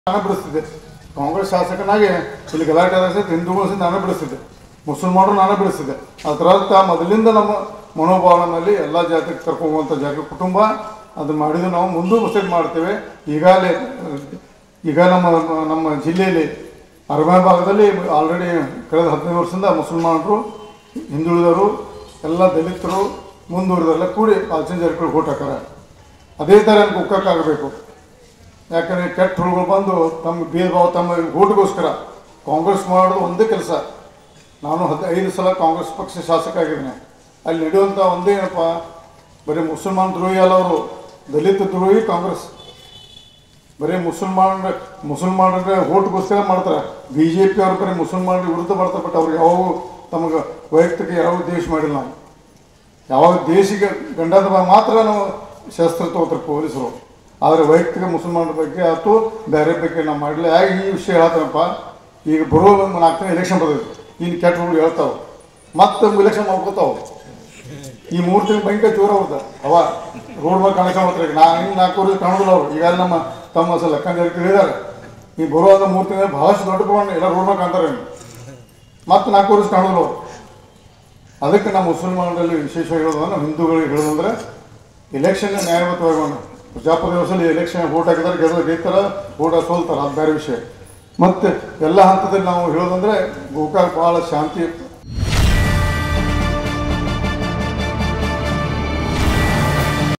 ನಾನು ಬಿಡಿಸ್ತಿದ್ದೆ. ಕಾಂಗ್ರೆಸ್ ಶಾಸಕನಾಗಿ ಇಲ್ಲಿ ಗಲಾಟೆ ಹಿಂದೂಗಳು ನಾನು ಬಿಡಿಸ್ತಿದ್ದೆ, ಮುಸಲ್ಮಾನರು ನಾನು ಬಿಡಿಸ್ತಿದ್ದೆ. ಅದರ ಅರ್ಥ ಮೊದಲಿಂದ ನಮ್ಮ ಮನೋಭಾವನೆಯಲ್ಲಿ ಎಲ್ಲ ಜಾತಿಗೆ ಕರ್ಕೊಂಡುವಂಥ ಜಾಗ ಕುಟುಂಬ ಅದನ್ನು ಮಾಡಿದ್ದು ನಾವು ಮುಂದೂವರೆಸಿ ಮಾಡ್ತೇವೆ. ಈಗ ನಮ್ಮ ಜಿಲ್ಲೆಯಲ್ಲಿ ಅರಮನೆ ಭಾಗದಲ್ಲಿ ಆಲ್ರೆಡಿ ಕಳೆದ 15 ವರ್ಷದಿಂದ ಮುಸಲ್ಮಾನರು, ಹಿಂದುಳಿದವರು, ಎಲ್ಲ ದಲಿತರು, ಮುಂದುವರೆದೆಲ್ಲ ಕೂಡಿ ಪ್ಯಾಸೆಂಜರ್ಗಳು ಓಟ್ ಹಾಕಾರ. ಅದೇ ಥರ ಕುಕ್ಕಕ್ಕಾಗಬೇಕು. ಯಾಕಂದರೆ ಕೆಟ್ಟ ಹುಳುಗಳು ಬಂದು ತಮ್ಮ ಭೇದ ಭಾವ ತಮ್ಮ ಓಟ್ಗೋಸ್ಕರ ಕಾಂಗ್ರೆಸ್ ಮಾಡೋದು ಒಂದೇ ಕೆಲಸ. ನಾನು 15 ಸಲ ಕಾಂಗ್ರೆಸ್ ಪಕ್ಷ ಶಾಸಕ ಆಗಿದ್ದೇನೆ. ಅಲ್ಲಿ ನಡೆಯುವಂಥ ಒಂದೇ ಏನಪ್ಪ, ಬರೀ ಮುಸಲ್ಮಾನ ದ್ರೋಹಿ ಅಲ್ಲ ಅವರು, ದಲಿತ ದ್ರೋಹಿ ಕಾಂಗ್ರೆಸ್. ಬರೀ ಮುಸಲ್ಮಾನರ ಓಟ್ಗೋಸ್ಕರ ಮಾಡ್ತಾರೆ. BJP ಅವ್ರು ಬರೀ ಮುಸಲ್ಮಾನರ ವಿರುದ್ಧ ಬರ್ತಾರೆ. ಬಟ್ ಅವ್ರು ಯಾವಾಗ ತಮಗೆ ವೈಯಕ್ತಿಕ ಯಾವ ದೇಶ ಮಾಡಿಲ್ಲ. ನಾವು ಯಾವಾಗ ದೇಶಿಗೆ ಗಂಡದ ಮಾತ್ರ ನಾವು ಶಸ್ತ್ರ ತಗೋತಾರೆ ಪೊಲೀಸರು. ಆದರೆ ವೈಯಕ್ತಿಕ ಮುಸಲ್ಮಾನರ ಬಗ್ಗೆ ಆಯ್ತು ಬೇರೆ ಬಗ್ಗೆ ನಾವು ಮಾಡಲಿ. ಯಾಕೆ ಈ ವಿಷಯ ಹೇಳ್ತಾನಪ್ಪ, ಈಗ ಬರೋ 4 ಎಲೆಕ್ಷನ್ ಬರ್ತೈತೆ, ಇನ್ನು ಕೆಟ್ಟ ಹುಡುಗ ಹೇಳ್ತಾವೆ, ಮತ್ತೆ ಇಲೆಕ್ಷನ್ ಮಾಡ್ಕೋತಾವೆ. ಈ 3 ತಿಂಗಳು ಭಯಂಕರ ಜೋರ ಅವ್ರದ್ದು ಅವ ರೋಡ್ ಮೇಲೆ ಕಾಣಿಸ್ಕೊಂಬತ್ತಾರೆ. ಇನ್ನು 4 ವರ್ಷ ಕಾಣೋದಿಲ್ಲ ಅವರು. ಈಗ ನಮ್ಮ ತಮ್ಮ ಲೆಕ್ಕಂಜರಿಗೆ ಹೇಳಿದ್ದಾರೆ, ಈ ಬರುವಾಗ 3 ತಿಂಗಳು ಭಾಳಷ್ಟು ದೊಡ್ಡ ಪ್ರಮಾಣ ಎಲ್ಲ ರೋಡ್ ಮೇಲೆ ಕಾಣ್ತಾರೆ. ಮತ್ತೆ 4 ವರ್ಷ ಕಾಣೋದಿಲ್ಲ ಅವರು. ಅದಕ್ಕೆ ನಮ್ಮ ಮುಸಲ್ಮಾನರಲ್ಲಿ ವಿಶೇಷವಾಗಿ ಹೇಳೋದು, ನಮ್ಮ ಹಿಂದೂಗಳಿಗೆ ಹೇಳೋದಂದ್ರೆ ಎಲೆಕ್ಷನ್ ನ್ಯಾಯಯುತವಾಗಿ ಪ್ರಜಾಪ್ರಭುತ್ವ ವ್ಯವಸ್ಥೆಯಲ್ಲಿ ಎಲೆಕ್ಷನ್ ವೋಟ್ ಹಾಕಿದ್ರೆ ಗೆಲ್ತಾರ, ವೋಟ್ ಸೋಲ್ತಾರೆ, ಅದು ಬೇರೆ ವಿಷಯ. ಮತ್ತು ಎಲ್ಲ ಹಂತದಲ್ಲಿ ನಾವು ಹೇಳೋದಂದರೆ ಗೋಕಾಕ್ ಭಾಳ ಶಾಂತಿ